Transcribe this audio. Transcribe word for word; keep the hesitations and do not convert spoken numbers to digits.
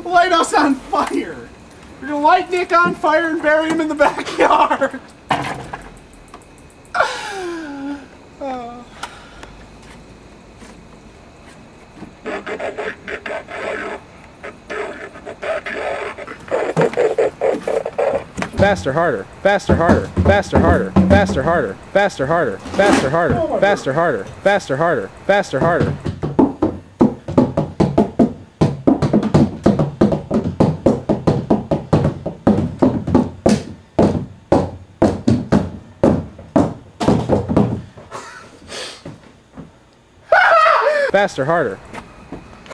Light us on fire. You're gonna light Nick on fire and bury him in the backyard. uh. Faster, harder, faster, harder, faster, harder, faster, harder, faster, harder, faster, harder, faster, harder, faster, harder, faster, harder. Faster, harder.